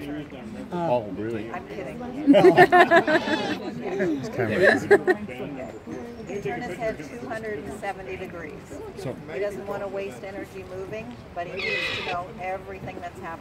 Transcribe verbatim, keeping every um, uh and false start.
sensor. Oh, really? I'm kidding. It's kind of He turn his head two hundred seventy degrees. so. He doesn't want to waste energy moving, but he needs to know everything that's happening.